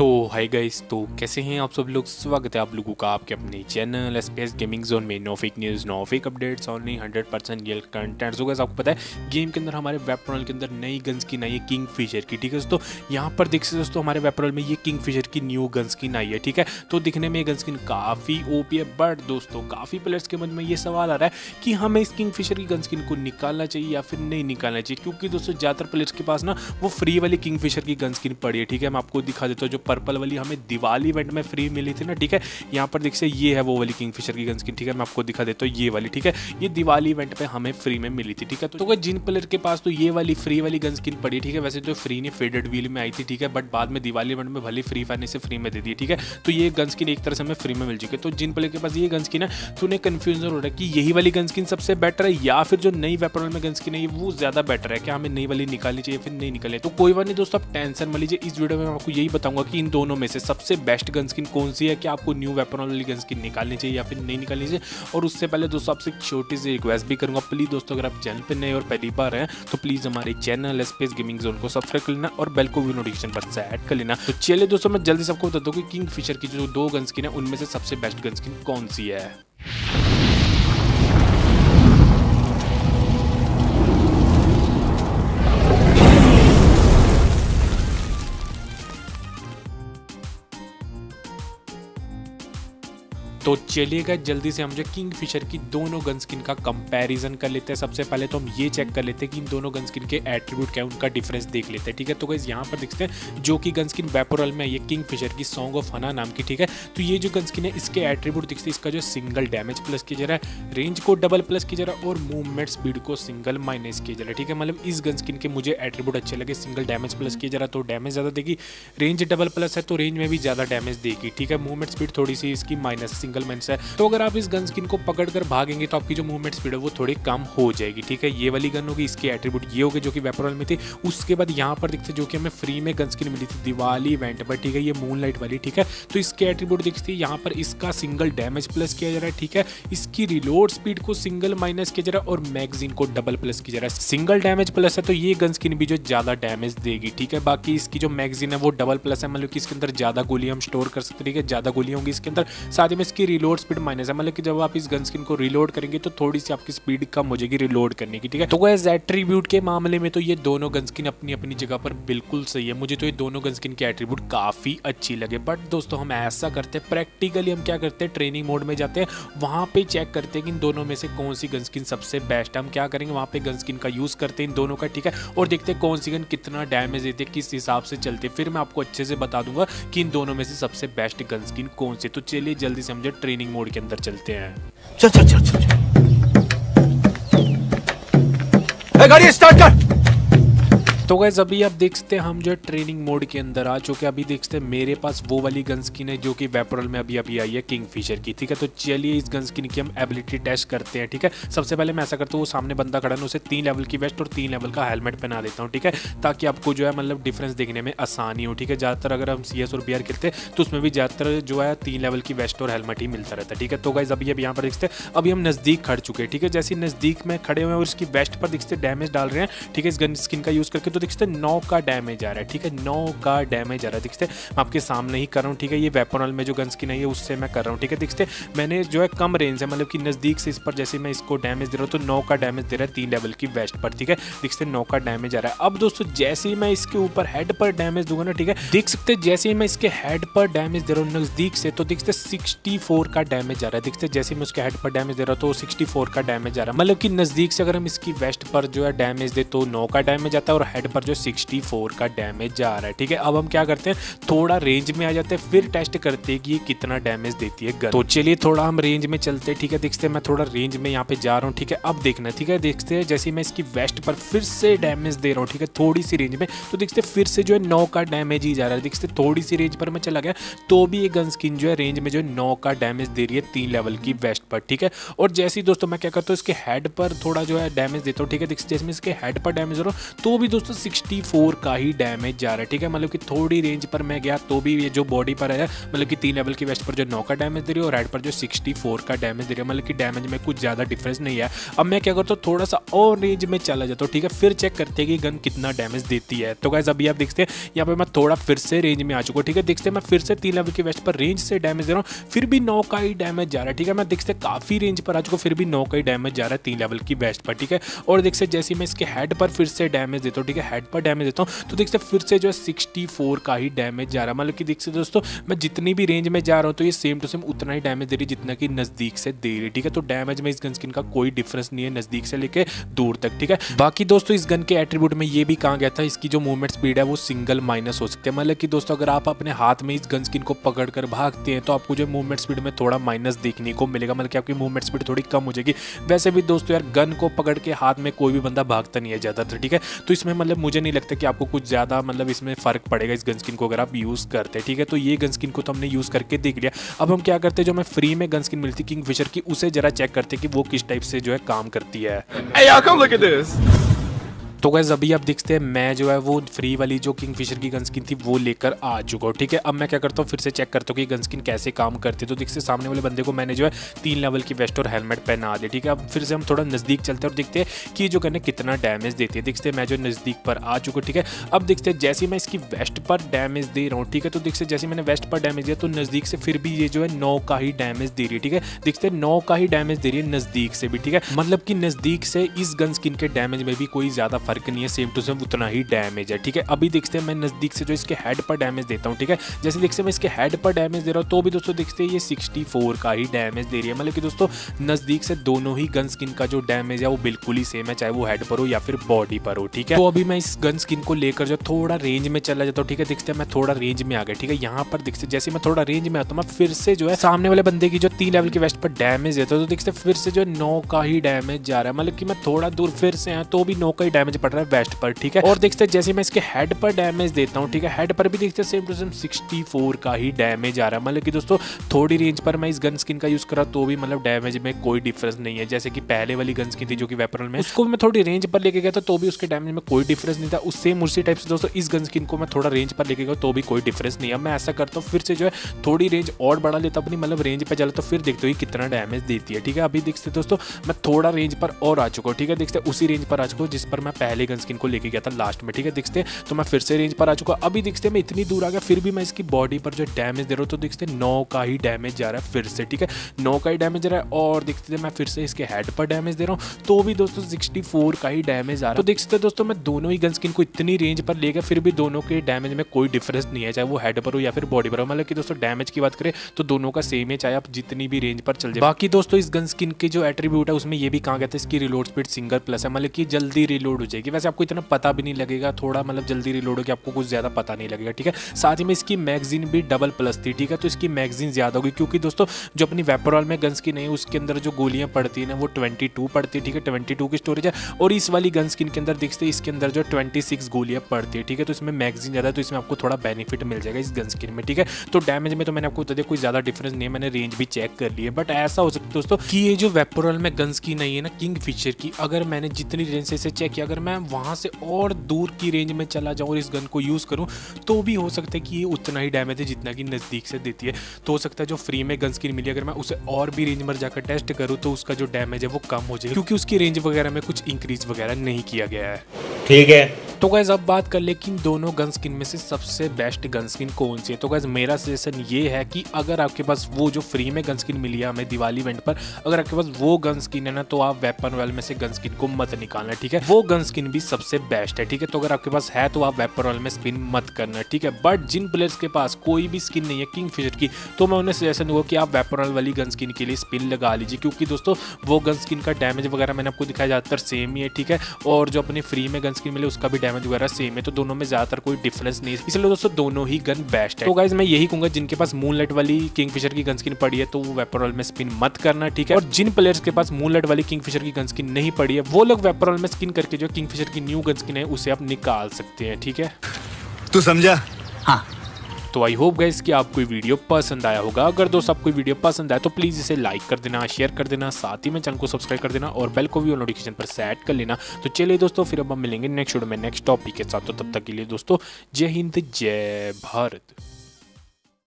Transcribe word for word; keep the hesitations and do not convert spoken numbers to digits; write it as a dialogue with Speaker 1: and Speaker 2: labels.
Speaker 1: तो hi guys, तो कैसे हैं आप सब लोग। स्वागत है आप लोगों का आपके अपने चैनल स्पेस गेमिंग जोन में। No fake news, no fake updates, only hundred percent real content. So guys, आपको पता है गेम के अंदर हमारे वेपरल के अंदर नई गन स्किन आई है किंग फिशर की। ठीक है दोस्तों, यहाँ पर देख सकते दोस्तों हमारे वेपरल में ये किंग फिशर की न्यू गन स्किन आई है। ठीक है, तो दिखने में गन स्किन काफ़ी ओपी है, बट दोस्तों काफ़ी प्लेयर्स के मन में ये सवाल आ रहा है कि हमें इस किंग फिशर की गन स्किन को निकालना चाहिए या फिर नहीं निकालना चाहिए, क्योंकि दोस्तों ज़्यादातर प्लेयर्स के पास ना वो फ्री वाली किंग फिशर की गन स्किन पड़ी है। ठीक है, मैं आपको दिखा देता हूँ, जो पर्पल वाली हमें दिवाली इवेंट में फ्री मिली थी ना। ठीक है, यहाँ पर देख सकते ये है वो वाली किंगफिशर की गन स्किन। ठीक है, मैं आपको दिखा देता हूँ ये वाली। ठीक है, ये दिवाली इवेंट पे हमें फ्री में मिली थी। ठीक है, तो जिन प्लेयर के पास तो ये वाली फ्री वाली गन स्किन पड़ी। ठीक है, वैसे तो फ्री नहीं फेडेड व्हील में आई थी। ठीक है, बट बाद में दिवाली इवेंट में भले फ्री फायर ने से फ्री में दे दी। ठीक है, तो ये गन स्किन एक तरह से हमें फ्री में मिल चुकी है। तो जिन प्लेयर के पास ये गन स्किन है तो उन्हें कंफ्यूजन हो रहा है कि यही वाली गन स्किन सबसे बेटर है या फिर जो नई वेपरल में गन स्किन है वो ज्यादा बेटर है, क्या हमें नई वाली निकालनी चाहिए फिर नहीं निकालनी। तो कोई बात नहीं दोस्तों, आप टेंशन मत लीजिए। इस वीडियो में मैं आपको यही बताऊंगा कि इन दोनों में से सबसे बेस्ट गन स्किन कौन सी है, कि आपको न्यू वेपरल वाली गन स्किन निकालनी चाहिए या फिर नहीं निकालनी चाहिए। और उससे पहले दोस्तों आपसे एक छोटी सी रिक्वेस्ट भी करूंगा, प्लीज दोस्तों अगर आप चैनल पर नए और पहली बार हैं तो प्लीज हमारे चैनल स्पेस गेमिंग जोन को सब्सक्राइब कर लेना और बेल को भी नोटिफिकेशन पर सेट कर लेना। तो चलिए दोस्तों, मैं जल्दी से आपको बता दूं कि किंग फिशर की जो दो गन स्किन है उनमें से सबसे बेस्ट गन स्किन कौन सी है। तो चलिएगा जल्दी से हम जो किंग फिशर की दोनों गन स्किन का कंपैरिजन कर लेते हैं। सबसे पहले तो हम ये चेक कर लेते हैं कि इन दोनों गन स्किन के एट्रीब्यूट क्या है, उनका डिफरेंस देख लेते हैं। ठीक है, तो गाइस यहाँ पर देखते हैं जो कि गन स्किन वेपरल में ये किंग फिशर की सॉन्ग ऑफ हना नाम की। ठीक है, तो ये जो गन स्किन है इसके एट्रीब्यूट दिखते हैं, इसका जो सिंगल डैमेज प्लस किया जा रहा है, रेंज को डबल प्लस किया जा रहा है और मूवमेंट स्पीड को सिंगल माइनस किया जा रहा है। ठीक है, मतलब इस गन स्किन के मुझे एट्रीब्यूट अच्छे लगे। सिंगल डैमेज प्लस किया जा रहा है तो डैमेज ज़्यादा देगी, रेंज डबल प्लस है तो रेंज में भी ज़्यादा डैमेज देगी। ठीक है, मूवमेंट स्पीड थोड़ी सी इसकी माइनस सिंगल माइनस है, तो अगर आप इस गन स्किन को पकड़कर भागेंगे तो आपकी जो मूवमेंट स्पीड है वो थोड़ी कम हो जाएगी। ठीक है, ये वाली गन होगी, इसके एट्रीब्यूट ये होगे जो कि वेपरल में थे। उसके बाद यहाँ पर देखते जो कि हमें फ्री में गन स्किन मिली थी दिवाली इवेंट पर। ठीक है, ये मूनलाइट वाली। ठीक है, तो इसके एट्रीब्यूट देखते यहाँ पर इसका सिंगल डैमेज प्लस किया जा रहा है। ठीक है, इसकी रिलोड स्पीड को सिंगल माइनस किया जा रहा है और मैगजीन को डबल प्लस किया जा रहा है। सिंगल डैमेज प्लस है तो ये गन स्किन भी जो ज्यादा डैमेज देगी। ठीक है, बाकी इसकी जो मैगजीन है वो डबल प्लस है, मतलब कि इसके अंदर ज्यादा गोलियां हम स्टोर कर सकते हैं। ठीक है, ज्यादा गोलियां होंगी इसके अंदर। साथ ही में इसकी रिलोड स्पीड माइनस है, मतलब कि जब आप इस गन स्किन को रिलोड करेंगे तो थोड़ी सी आपकी स्पीड कम हो जाएगी रिलोड करने की। ठीक है, तो गाइस एट्रीब्यूट के मामले में तो ये दोनों गन स्किन अपनी अपनी जगह पर बिल्कुल सही है। मुझे तो ये दोनों गन स्किन के एट्रीब्यूट काफी अच्छी लगे। बट दोस्तों हम ऐसा करते हैं प्रैक्टिकली, हम क्या करते हैं ट्रेनिंग मोड में जाते हैं, वहां पे चेक करते हैं कि इन दोनों में से कौन सी गन स्किन सबसे बेस्ट है। हम क्या करेंगे, वहां पे गन स्किन का यूज करते हैं इन दोनों का। ठीक है, और देखते हैं कौन सी गन कितना डैमेज देती है, किस हिसाब से चलते हैं, फिर मैं आपको अच्छे से बता दूंगा कि इन दोनों में से सबसे बेस्ट गन स्किन कौन सी। तो चलिए जल्दी से हम जो ट्रेनिंग मोड के अंदर चलते हैं।
Speaker 2: चल चल चल चल गाड़ी स्टार्ट कर।
Speaker 1: तो गाइस अभी आप देख सकते हैं हम जो ट्रेनिंग मोड के अंदर आ चुके हैं। अभी देख सकते हैं मेरे पास वो वाली गन स्किन है जो कि वेपरल में अभी अभी आई है किंग फिशर की। ठीक है, तो चलिए इस गन स्किन की हम एबिलिटी टेस्ट करते हैं। ठीक है, सबसे पहले मैं ऐसा करता हूँ, वो सामने बंदा खड़ा है उसे तीन लेवल की वेस्ट और तीन लेवल का हेलमेट पहना देता हूँ। ठीक है, ताकि आपको जो है मतलब डिफरेंस देखने में आसानी हो। ठीक है, ज़्यादातर अगर हम सी एस और बी आर खेलते हैं तो उसमें भी ज़्यादातर जो है तीन लेवल की वेस्ट और हेलमेट ही मिलता रहता है। ठीक है, तो गाइस अभी अभी यहाँ पर देखते हैं अभी हम नज़दीक खड़ चुके हैं। ठीक है, जैसे नज़दीक में खड़े हुए हैं और इसकी वेस्ट पर देखते डैमेज डाल रहे हैं। ठीक है, इस गन स्किन का यूज़ करके तो देखते नौ का डैमेज आ रहा है। ठीक है, नौ का डैमेज आ रहा है, देखते मैं आपके सामने ही कर रहा हूँ। ठीक है, ये वेपरल में जो गन स्किन है ये उससे मैं कर रहा हूँ। ठीक है, देखते मैंने जो है कम रेंज है, मतलब कि नज़दीक से इस पर जैसे मैं इसको डैमेज दे रहा हूँ तो नौ का डैमेज दे रहा है तीन लेवल की वेस्ट पर। ठीक है, देखते नौ का डैमेज आ रहा है। अब दोस्तों जैसे ही मैं इसके ऊपर हेड पर डैमेज दूंगा ना, ठीक है, देख सकते जैसे ही मैं इसके हेड पर डैमेज दे रहा हूँ नज़दीक से तो देखते सिक्सटी फोर का डैमेज आ रहा है। देखते जैसे मैं उसके हेड पर डैमेज दे रहा हूँ तो सिक्सटी फोर का डैमेज आ रहा है, मतलब कि नज़दीक से अगर हम इसकी वेस्ट पर जो है डैमेज दे तो नौ का डैमेज आता है और हेड पर जो सिक्सटी फोर का डैमेज जा रहा है। ठीक है, अब हम क्या करते हैं थोड़ा रेंज में आ जाते हैं, फिर टेस्ट करते हैं कि ये कितना डैमेज देती है गन। तो चलिए थोड़ा हम रेंज में चलते हैं। ठीक है, देखते हैं मैं थोड़ा रेंज में यहाँ पे जा रहा हूँ। ठीक है, अब देखना। ठीक है, देखते हैं जैसे मैं इसकी वेस्ट पर फिर से डैमेज दे रहा हूँ। ठीक है, थोड़ी सी रेंज में तो देखते फिर से जो है नौ का डैमेज ही जा रहा है। देखते थोड़ी सी रेंज पर मैं चला गया तो भी ये गन स्किन जो है रेंज में जो है नौ का डैमेज दे रही है तीन लेवल की वेस्ट पर। ठीक है, और जैसे ही दोस्तों मैं क्या करता हूँ इसके हेड पर थोड़ा जो है डैमेज देता हूँ। ठीक है, देखते जैसे मैं इसके हेड पर डैमेज दे रहा हूँ तो भी दोस्तों दोस्तों सिक्सटी फोर का ही डैमेज जा रहा है, ठीक है। मतलब कि थोड़ी रेंज पर मैं गया तो भी ये जो बॉडी पर है, मतलब कि तीन लेवल की वेस्ट पर जो नौ का डैमेज दे रही है और हेड पर जो सिक्सटी फोर का डैमेज दे रही है, मतलब कि डैमेज में कुछ ज़्यादा डिफरेंस नहीं है। अब मैं क्या करता हूँ, थोड़ा सा और रेंज में चला जाता हूँ, ठीक है, फिर चेक करते हैं कि गन कितना डैमेज देती है। तो गाइस अभी आप देखते हैं यहाँ पे मैं थोड़ा फिर से रेंज में आ चुका हूँ, ठीक है। देखते हैं मैं फिर से तीन लेवल की वेस्ट पर रेंज से डैमेज दे रहा हूँ, फिर भी नौ का ही डैमेज जा रहा है, ठीक है। मैं देखते काफी रेंज पर आ चुका हूँ, फिर भी नौ का ही डैमेज जा रहा है तीन लेवल की वेस्ट पर, ठीक है। और देखते जैसे मैं इसके हेड पर फिर से डैमेज देता हूँ, ठीक है, हेड पर डैमेज देता हूँ तो देखते फिर से जो है सिक्सटी फोर का ही डैमेज जा रहा है। मतलब कि देखते दोस्तों मैं जितनी भी रेंज में जा रहा हूँ तो ये सेम टू सेम उतना ही डैमेज दे रही है जितना कि नजदीक से दे रही है, ठीक है। तो डैमेज में इस गन स्किन का कोई डिफरेंस नहीं है नजदीक से लेके दूर तक, ठीक है। बाकी दोस्तों इस गन के एट्रीब्यूट में ये भी कहा गया था इसकी जो मूवमेंट स्पीड है वो सिंगल माइनस हो सकती है। मतलब कि दोस्तों अगर आप अपने हाथ में इस गन स्किन को पकड़ कर भागते हैं तो आपको जो मूवमेंट स्पीड में थोड़ा माइनस देखने को मिलेगा, मतलब कि आपकी मूवमेंट स्पीड थोड़ी कम हो जाएगी। वैसे भी दोस्तों यार गन को पकड़ के हाथ में कोई भी बंदा भागता नहीं है ज्यादातर, ठीक है। तो इसमें मतलब मुझे नहीं लगता कि आपको कुछ ज्यादा मतलब इसमें फर्क पड़ेगा इस गन स्किन को अगर आप यूज करते हैं, ठीक है। तो ये गन स्किन को तो हमने यूज करके देख लिया। अब हम क्या करते हैं, जो हमें फ्री में गन स्किन मिलती किंगफिशर की उसे जरा चेक करते हैं कि वो किस टाइप से जो है काम करती है।
Speaker 2: Hey, y'all, come look at this.
Speaker 1: तो गाइस अभी आप देखते हैं मैं जो है वो फ्री वाली जो किंगफिशर की गन स्किन थी वो लेकर आ चुका हूँ, ठीक है। अब मैं क्या करता हूँ फिर से चेक करता हूँ कि गन स्किन कैसे काम करती है। तो देखते सामने वाले बंदे को मैंने जो है तीन लेवल की वेस्ट और हेलमेट पहना दिया, ठीक है। अब फिर से हम थोड़ा नजदीक चलते हैं और देखते हैं कि जो गन कितना डैमेज देती है। देखते हैं मैं जो नजदीक पर आ चुका हूँ, ठीक है। अब देखते हैं जैसे मैं इसकी वेस्ट पर डैमेज दे रहा हूँ, ठीक है। तो देखते जैसे मैंने वेस्ट पर डैमेज दिया तो नजदीक से फिर भी ये जो है नौ का ही डैमेज दे रही है, ठीक है। देखते हैं नौ का ही डैमेज दे रही है नजदीक से भी, ठीक है। मतलब कि नजदीक से इस गन स्किन के डैमेज में भी कोई ज्यादा फर्क नहीं है, सेम टू उतना ही डैमेज है, ठीक है। अभी देखते हैं मैं नजदीक से जो इसके हेड पर डैमेज देता हूं, ठीक है। जैसे देखते हैं मैं इसके हेड पर डैमेज दे रहा हूं तो भी दोस्तों देखते हैं ये सिक्सटी फोर का ही डैमेज दे रही है। मतलब कि दोस्तों नजदीक से दोनों ही गन स्किन का जो डैमेज है वो बिल्कुल ही सेम है, चाहे वो हेड पर हो या फिर बॉडी पर हो, ठीक है। तो अभी मैं इस गन स्किन को लेकर जो थोड़ा रेंज में चला जाता हूँ, ठीक है। देखते हैं मैं थोड़ा रेंज में आ गया, ठीक है। यहाँ पर देखते जैसे मैं थोड़ा रेंज में आता हूँ मैं फिर से जो है सामने वाले बंदे की जो तीन लेवल की वेस्ट पर डैमेज देता हूँ तो देखते फिर से जो नौ का ही डैमेज जा रहा है। मतलब कि मैं थोड़ा दूर फिर से आया तो भी नौ का ही डैमेज पड़ रहा है वेस्ट पर, ठीक है। और देखते जैसे मैं इसके हेड पर डैमेज देता हूं, ठीक है, हेड पर भी देखते हैं same to same sixty four का ही डैमेज आ रहा है। मतलब कि दोस्तों थोड़ी रेंज पर मैं इस गन स्किन का यूज करा तो भी मतलब डैमेज में कोई डिफरेंस नहीं है। जैसे कि पहले वाली गन स्किन थी जो कि वेपरल में, उसको मैं थोड़ी रेंज पर लेके गया था तो भी उसके डैमेज में कोई डिफरेंस नहीं था। उससे उसी टाइप से दोस्तों इस गन स्किन को मैं थोड़ा रेंज पर लेके गया तो भी कोई डिफरेंस नहीं है। मैं ऐसा करता हूँ फिर से जो है थोड़ी रेंज और बढ़ा लेता अपनी, मतलब रेंज पर चला तो फिर देखते हो कितना डैमेज देती है, ठीक है। अभी देखते दोस्तों मैं थोड़ा रेंज पर और आ चुका हूँ, ठीक है। देखते उसी रेंज पर आ चुका हूँ जिस पर मैं पहले गन स्किन को लेके गया था लास्ट में, ठीक है। देखते तो मैं फिर से रेंज पर आ चुका। अभी देखते मैं इतनी दूर आ गया फिर भी मैं इसकी बॉडी पर जो डैमेज दे रहा हूँ तो देखते नौ का ही डैमेज जा रहा है फिर से, ठीक है। नौ का ही डैमेज जा रहा है और देखते मैं फिर से इसके हेड पर डैमेज दे रहा हूँ तो भी दोस्तों सिक्सटी फोर का ही डैमेज आ रहा है। तो देखते दोस्तों मैं दोनों ही गन स्किन को इतनी रेंज पर ले गया फिर भी दोनों के डैमेज में कोई डिफरेंस नहीं है, चाहे वो हेड पर हो या फिर बॉडी पर हो। मतलब कि दोस्तों डैमेज की बात करें तो दोनों का सेम है चाहे आप जितनी भी रेंज पर चल जाए। बाकी दोस्तों इस गन स्किन के जो एट्रीब्यूट है उसमें ये भी कहा गया था इसकी रिलोड स्पीड सिंगल प्लस है, मतलब कि जल्दी रिलोड हो जाएगी। वैसे आपको इतना पता भी नहीं लगेगा, थोड़ा मतलब जल्दी रिलोड हो कि आपको कुछ ज्यादा पता नहीं लगेगा, ठीक है। साथ ही में इसकी मैगजीन भी डबल प्लस थी, ठीक है। तो इसकी मैगजीन ज्यादा होगी क्योंकि दोस्तों जो अपनी वेपरॉल में गन स्किन है उसके अंदर जो गोलियां पड़ती है ना वो ट्वेंटी टू पड़ती है, ठीक है। ट्वेंटी टू की स्टोरेज है और इस वाली गन स्किन के अंदर देखते हैं इसके अंदर जो ट्वेंटी सिक्स गोलियां पड़ती है, ठीक है। तो इसमें मैगजीन ज्यादा है तो इसमें आपको थोड़ा बेनिफिट मिल जाएगा इस गन स्किन में, ठीक है। तो डैमेज में तो मैंने आपको बता दिया कोई ज्यादा डिफरेंस नहीं है, मैंने रेंज भी चेक कर ली है। बट ऐसा हो सकता है दोस्तों कि ये जो वेपरॉल में गन स्किन नहीं है ना किंगफिशर की, अगर मैंने जितनी रेंज से इसे चेक किया अगर मैं वहां से और दूर की रेंज में चला जाऊं और इस गन को यूज करूं तो भी हो सकता है कि ये उतना ही डैमेज है जितना कि नजदीक से देती है। तो हो सकता है जो फ्री में गन स्किन मिली अगर मैं उसे और भी रेंज में जाकर टेस्ट करूं तो उसका जो डैमेज है वो कम हो जाए क्योंकि उसकी रेंज वगैरह में कुछ इंक्रीज वगैरह नहीं किया गया है,
Speaker 2: ठीक है।
Speaker 1: तो गाइस अब बात कर ले कि दोनों गन स्किन में से सबसे बेस्ट गन स्किन कौन सी है। तो गाइस मेरा सजेशन ये है कि अगर आपके पास वो जो फ्री में गन स्किन मिली है हमें दिवाली इवेंट पर, अगर आपके पास वो गन स्किन है ना तो आप वेपन रॉयल में से गन स्किन को मत निकालना, ठीक है। वो गन स्किन भी सबसे बेस्ट है, ठीक है। तो अगर आपके पास है तो आप वेपन रॉयल में स्पिन मत करना, ठीक है। बट जिन प्लेयर्स के पास कोई भी स्किन नहीं है किंगफिशर की तो मैं उन्हें सजेशन दूंगा कि आप वेपन रॉयल वाली गन स्किन के लिए स्पिन लगा लीजिए क्योंकि दोस्तों वो गन स्किन का डैमेज वगैरह मैंने आपको दिखाया ज्यादातर सेम ही है, ठीक है। और जो अपनी फ्री में गन स्किन मिले उसका भी डैमेज वगैरह सेम है, तो दोनों में ज्यादातर कोई डिफरेंस नहीं है, इसलिए दोस्तों दोनों ही गन बेस्ट है। तो गाइस मैं यही कहूंगा जिनके पास मूनलाइट वाली किंगफिशर की गन स्किन पड़ी है तो वो वेपन रॉयल में स्पिन मत करना, ठीक है। और जिन प्लेयर्स के पास मूनलाइट वाली किंगफिशर की गन स्किन नहीं पड़ी है वो लोग वेपन रॉयल में स्किन करके जो किंगफिशर की न्यू गन स्किन है उसे आप निकाल सकते हैं, ठीक है।
Speaker 2: तू समझा? हाँ।
Speaker 1: तो आई होप गाइस कि आपको वीडियो पसंद आया होगा। अगर दोस्त आपको वीडियो पसंद आया तो प्लीज़ इसे लाइक कर देना, शेयर कर देना, साथ ही में चैनल को सब्सक्राइब कर देना और बेल को भी नोटिफिकेशन पर सेट कर लेना। तो चलिए दोस्तों, फिर अब हम मिलेंगे नेक्स्ट वीडियो में नेक्स्ट टॉपिक के साथ। तो तब तक के लिए दोस्तों, जय हिंद, जय भारत।